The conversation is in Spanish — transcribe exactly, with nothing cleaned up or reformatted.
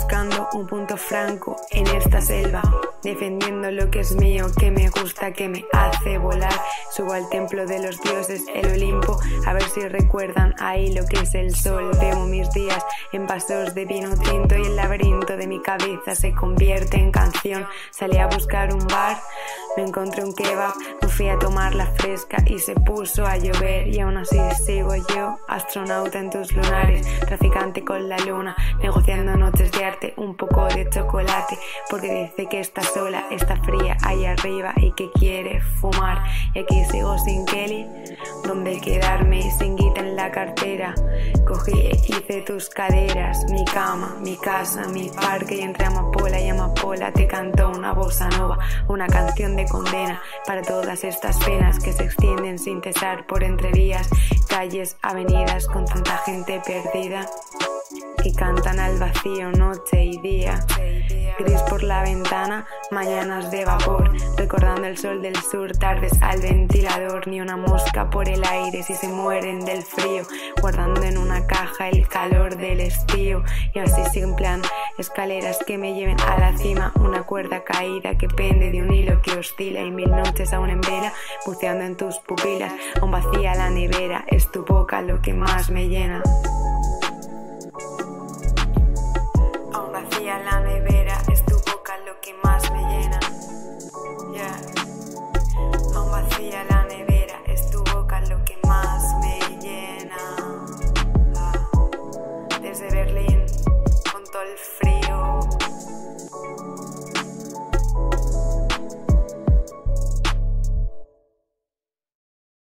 buscando un punto franco en esta selva, defendiendo lo que es mío, que me gusta, que me hace volar. Subo al templo de los dioses, el Olimpo, a ver si recuerdan ahí lo que es el sol. Veo mis días en vasos de vino tinto y el laberinto de mi cabeza se convierte en canción. Salí a buscar un bar, me encontré un kebab, me fui a tomar la fresca y se puso a llover. Y aún así sigo yo, astronauta en tus lunares, traficante con la luna, negociando noches de arte, un poco de chocolate, porque dice que está sola, está fría ahí arriba y que quiere fumar. Y aquí sigo sin Kelly, donde quedarme, sin guita en la cartera. Cogí e hice tus caderas, mi cama, mi casa, mi parque, y entre amapola y amapola te canto una bossa nova, una canción de condena para todas estas penas que se extienden sin cesar por entre vías, calles, avenidas, con tanta gente perdida que cantan al vacío noche y día. Gris por la ventana, mañanas de vapor, recordando el sol del sur, tardes al ventilador. Ni una mosca por el aire si se mueren del frío, guardando en una caja el calor del estío. Y así sin plan, escaleras que me lleven a la cima, una cuerda caída que pende de un hilo que oscila, y mil noches aún en vela, buceando en tus pupilas. Aún vacía la nevera, es tu boca lo que más me llena.